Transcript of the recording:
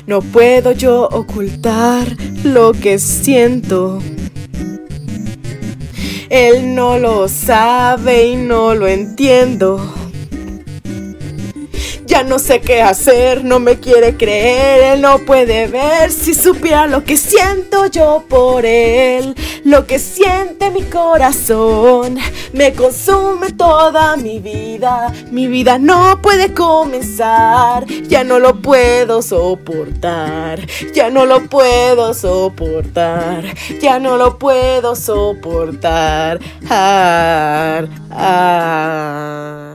No puedo yo ocultar lo que siento. Él no lo sabe y no lo entiendo. Ya no sé qué hacer, no me quiere creer, él no puede ver. Si supiera lo que siento yo por él, lo que siente mi corazón, me consume toda mi vida no puede comenzar. Ya no lo puedo soportar, ya no lo puedo soportar, ya no lo puedo soportar.